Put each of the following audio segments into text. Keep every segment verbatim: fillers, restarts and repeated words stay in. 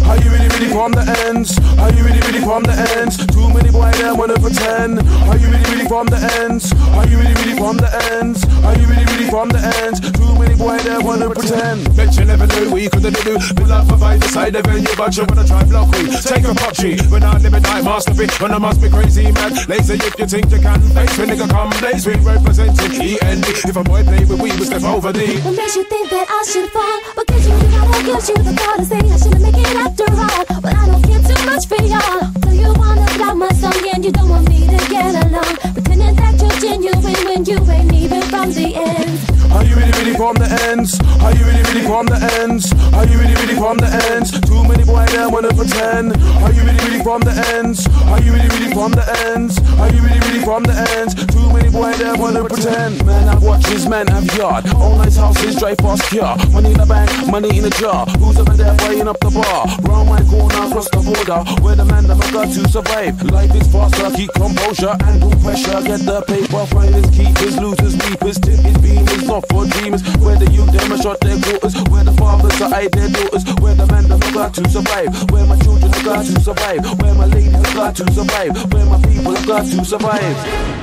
Are you really, really from the ends? Are you really, really from the ends? Too many boys that wanna pretend. Are you really, really from the ends? Are you really, really from the ends? Are you really, really from the ends? Too many boys that wanna pretend. Bet you never knew we couldn't do. Build up a fight beside the venue, but you wanna try block we. Take a P U B G, when I live a night masterpiece. When I must be crazy man. Lazy if you think you can face. When nigga come days, we representing E N D. If a boy play with we, we step over the. What makes you think that I should fall? What gives you the power, gives you the power to say I shouldn't make it after all? But I don't care too much for y'all. So you wanna block my song and you don't want me to get along, pretending that you're genuine when you ain't even from the end. Are you really, really from the ends? Are you really, really from the ends? Are you really, really from the ends? Too many boys that wanna pretend. Are you really, really from the ends? Are you really, really from the ends? Are you really, really from the ends? Too many boys that wanna pretend. Man, I've watches, man, have yard. All nice houses, drive fast car. Money in the bank, money in the jar. Who's up there buying up the bar? Round my corner, across the border, where the man that I've got to survive. Life is faster, keep composure, handle pressure. Get the paper, finders, keepers, losers, weepers, tippers, beamers, not for dreamers. Where the youth, them a shot their quarters. Where the fathers are hide their daughters. Where the man that I've got to survive. Where my children have got to survive. Where my lady has got to survive. Where my people have got to survive.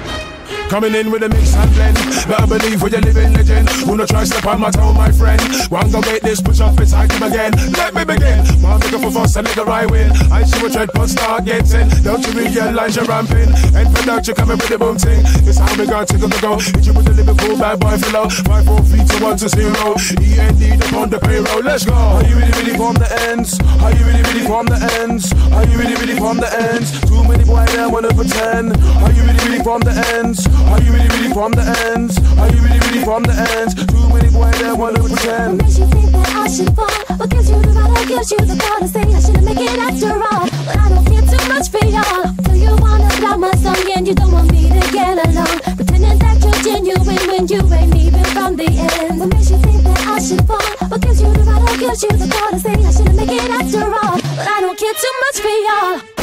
Coming in with a mix and blend. Better believe we're a living legend. Who no try step on my toe, my friend. One go make this, push up beside him again. Let me begin. One nigga for fuss, a nigga right win. I see what tread, but start getting. Don't you realize you're ramping? And for now, you coming with the boom thing. This how we got to go, go. Hit you with the Liverpool bad boy below. Five, four, three, two, one to zero. E N D upon the payroll. Let's go. Are you really, really from the ends? Are you really, really from the ends? Are you really, really from the ends? Too many boys that wanna pretend. Are you really, really from the ends? Are you really, really from the ends? Are you really, really from the ends? Too many boys that wanna pretend. What makes you think that I should fall? What gives you the right, what gives you the power to say I shouldn't make it after all? But I don't care too much for y'all. So you wanna block my song and you don't want me to get along, pretending that you're genuine when you ain't even from the end. What makes you think that I should fall? What gives you the right, what gives you the power to say I shouldn't make it after all? But I don't care too much for y'all.